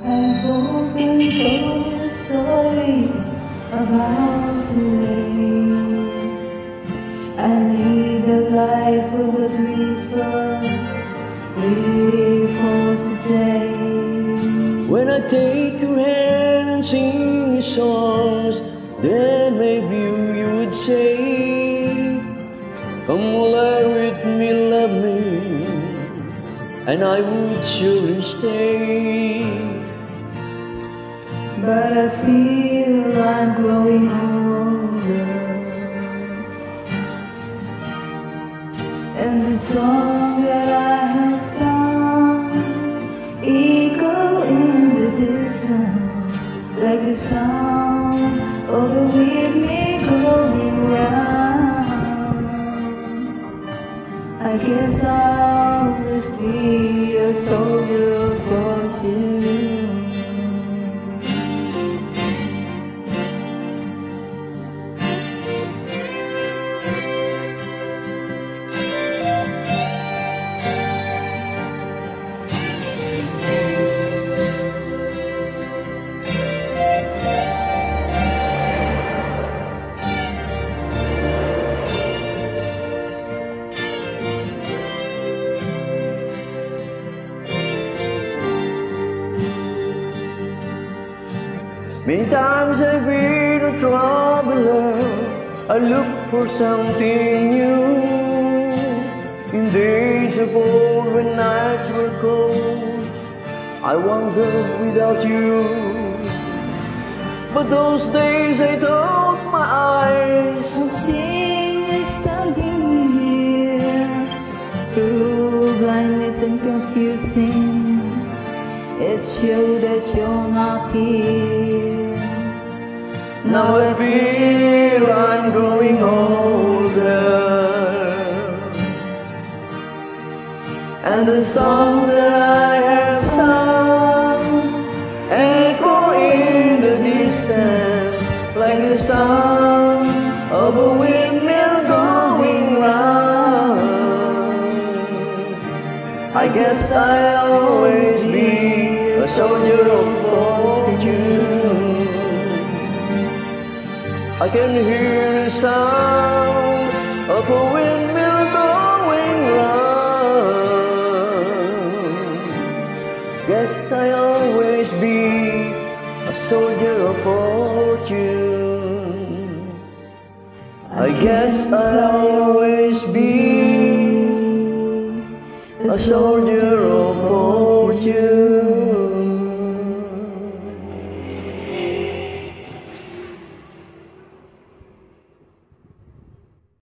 I've often told a story about the way I live the life of a drifter, waiting for today. When I take your hand and sing songs, then maybe you would say, "Come lie with me, love me," and I would surely stay. But I feel I'm growing older, and the song that I have sung echo in the distance, like the sound of the windmill going round. I guess I'll always be a soldier of fortune. Many times I've been a traveler, I look for something new. In days of old when nights were cold, I wandered without you. But those days I thought my eyes WeSing is standing here, through blindness and confusing. It's you that you're not here. Now I feel I'm growing older, and the songs that I have sung echo in the distance, like the sound of a windmill going round. I guess I'll always be a soldier of fortune. I can hear the sound of a windmill going round. Guess I'll always be a soldier of fortune. I guess I'll always be a soldier